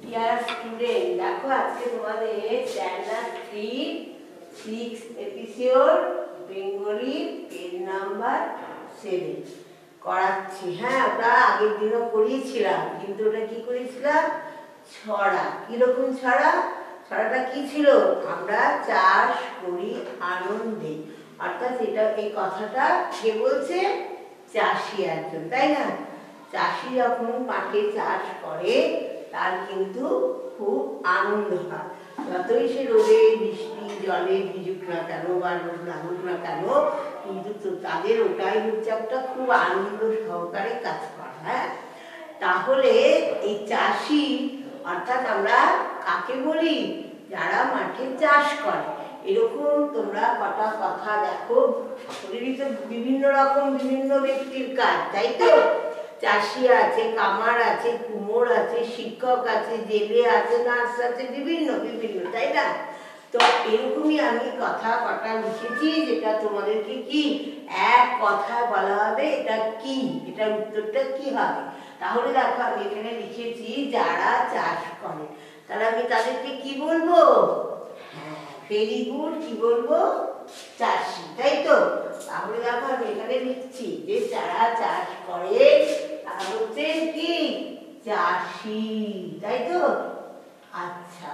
Dear student, দেখো আজকে তোমাদের standard 3 6 episode Bengali page number 7 করাচ্ছি। হ্যাঁ, ওটা আগের দিনও করিয়েছিলাম, কিন্তু ওটা কি করেছিলাম? ছড়া। কিরকম ছড়া? ছড়াটা কি ছিল? আমরা চাষ করি আনন্দে। অর্থাৎ এটা এই কথাটা কে বলছে? চাষি একজন, তাই না? চাষি যখন মাঠে চাষ করে তার কিন্তু খুব আনন্দ হয়। যতই সে রোদে বৃষ্টি জলে ভিজুক না কেন বা রোদ লাগুক না কেন, কিন্তু তাদের ওটাই হচ্ছে একটা খুব আনন্দ সহকারে কাজ করা। হ্যাঁ, তাহলে এই চাষি অর্থাৎ আমরা কাকে বলি? যারা মাঠে চাষ করে। এরকম তোমরা কটা কথা দেখো, বিভিন্ন রকম বিভিন্ন ব্যক্তির কাজ, তাই তো? চাষি আছে, কামার আছে, কুমোর আছে, শিক্ষক আছে, জেলে আছে, নার্স আছে, বিভিন্ন বিভিন্ন, তাই না? তো এরকমই আমি কথা কটা লিখেছি, যেটা তোমাদেরকে কি এক কথায় বলা হবে এটা কি, এটার উত্তরটা কি হবে। তাহলে দেখো আমি এখানে লিখেছি যারা চাষ করে, তাহলে আমি তাদেরকে কি বলবো? হ্যাঁ, ভেরি গুড, কি বলবো? চাষি, তাই তো? তাহলে দেখো আমি এখানে লিখছি যে যারা চাষ করে তারা হচ্ছে কি? চাষি, তাই তো? আচ্ছা,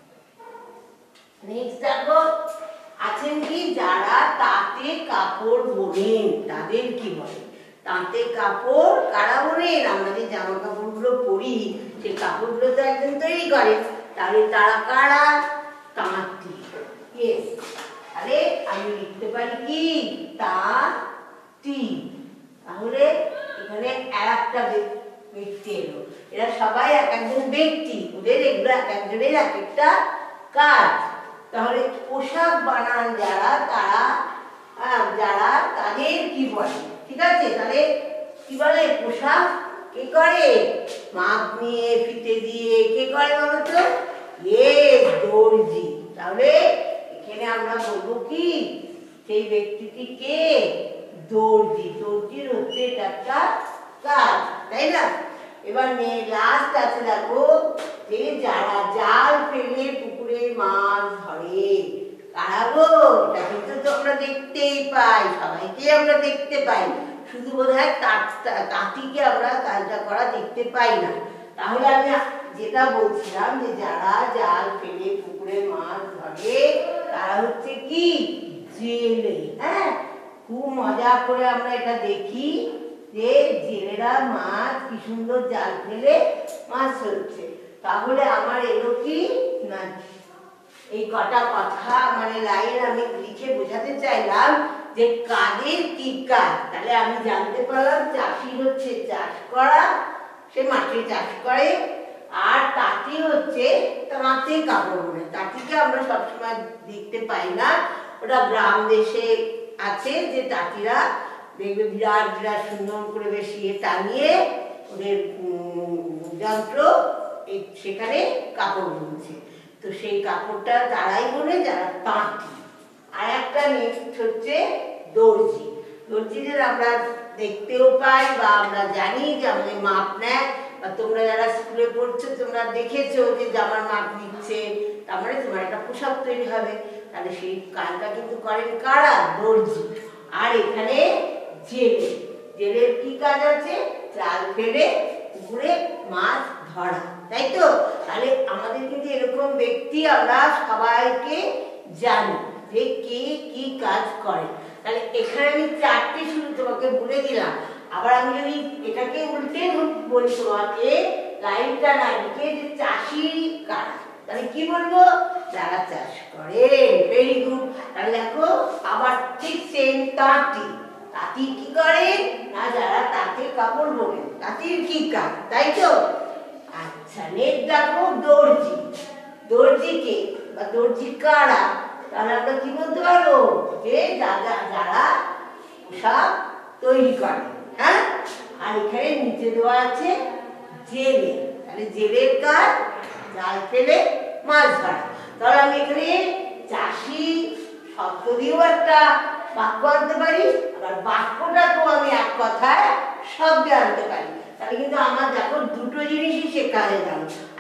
নেক্সট দেখো আছেন কি? যারা তাঁতে কাপড় বোনেন, তাদের কি বলে? তাঁতে কাপড় কারা বোনেন? আমরা যে জামা কাপড়গুলো পরি সেই কাপড়গুলো তো একজন তৈরি করে, তাহলে তারা কারা? তাঁতি। ইয়েস, তাহলে আমি লিখতে পারি কি? তাঁতি। তাহলে এখানে একটা ব্যক্তি এলো, এরা সবাই এক একজন ব্যক্তি, ওদের এগুলো এক একজনের এক একটা কাজ। তাহলে পোশাক বানান যারা, তারা যারা তাদের কি বলে? ঠিক আছে, তাহলে কি বলে? পোশাক কে করে? মাপ নিয়ে ফিতে দিয়ে কে করে বলো তো? দর্জি। তাহলে এখানে আমরা বলবো কি? সেই ব্যক্তিটি কে? দর্জি। দর্জির হচ্ছে এটা একটা কাজ, তাই না? এবার লাস্ট আছে দেখো, যে যারা জাল ফেলে পুকুরে মাছ ধরে, কারা গো? এটা কিন্তু তো আমরা দেখতেই পাই, সবাইকে আমরা দেখতে পাই, শুধু বোধহয় তাঁতিকে আমরা কাজটা করা দেখতে পাই না। তাহলে আমি যেটা বলছিলাম যে যারা জাল ফেলে পুকুরে মাছ ধরে তারা হচ্ছে কি? জেলে। হ্যাঁ, খুব মজা করে আমরা এটা দেখি যে জেলেরা মাছ কি সুন্দর জাল ফেলে মাছ ধরছে। তাহলে আমার এলো কি না, এই কটা কথা মানে লাইন আমি লিখে বোঝাতে চাইলাম যে কাদের কি কাজ। তাহলে আমি জানতে পারলাম চাষি হচ্ছে চাষ করা, সে মাঠে চাষ করে, আর তাঁতি হচ্ছে তাঁতে কাপড় বোনে। তাঁতিকে আমরা সবসময় দেখতে পাই না, ওটা গ্রাম দেশে আছে যে তাঁতিরা দেখবে বিরাট বিরাট সুন্দর করে বেশি টানিয়ে ওদের যন্ত্র সেখানে কাপড় বুনছে। তো সেই কাপড়টা তারাই বোনে যারা তাঁতি। আর একটা নেক্সট হচ্ছে দর্জি। দর্জিদের আমরা দেখতেও পাই বা আমরা জানি যে আমাদের মাপ নেয়, বা তোমরা যারা স্কুলে পড়ছো তোমরা দেখেছো যে জামার মাপ নিচ্ছে, তার মানে তোমার একটা পোশাক তৈরি হবে। তাহলে সেই কাজটা কিন্তু করেন কারা? দর্জি। আর এখানে জেলে, জেলের কি কাজ আছে? জাল ফেলে পুকুরে মাছ ধরা, তাই তো? তাহলে আমাদের কিন্তু এরকম ব্যক্তি আমরা সবাইকে জানি যে কে কি কাজ করে। তাহলে এখানে আমি চারটে শুধু তোমাকে বলে দিলাম। আবার আমি যদি এটাকে উল্টে বলি তোমাকে, লাইনটা না লিখে যে চাষি কারা, তাহলে কি বলবো? যারা চাষ করে। Very good. তাহলে দেখো আবার ঠিক সেম তাঁতি। তাঁতি কি করে? না, যারা তাঁতের কাপড় বোনে, তাঁতির কি কাজ, তাই তো? আচ্ছা, নেক্সট দেখো দর্জি। দর্জিকে বা দর্জি কারা? তাহলে আমরা কি বলতে পারবো? যে যারা পোশাক তৈরি করে। হ্যাঁ, আর এখানে নিচে দেওয়া আছে জেলে। তাহলে জেলের কাজ জাল ফেলে মাছ ধরা। তাহলে আমি এখানে চাষি শব্দ দিয়েও একটা বাক্য আনতে পারি, আবার বাক্যটাকেও আমি এক কথায় শব্দে আনতে পারি। তাহলে কিন্তু আমার দেখো দুটো জিনিসই শেখা হয়ে গেল।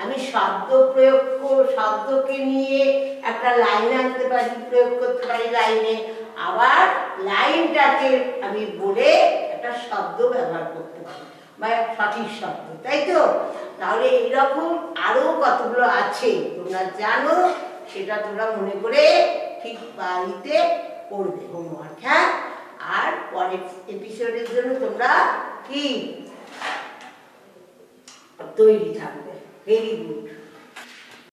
আমি শব্দকে নিয়ে একটা লাইন আনতে পারি, প্রয়োগ করতে পারি লাইনে, আবার লাইনটাকে আমি বলে একটা শব্দ ব্যবহার করতে পারি বা সঠিক শব্দ, তাই তো? তাহলে এইরকম আরো কতগুলো আছে তোমরা জানো, সেটা তোমরা মনে করে ঠিক বাড়িতে করবে হোমওয়ার্ক। হ্যাঁ, আর পরের এপিসোডের জন্য তোমরা কি তৈরি থাকবে। Very good.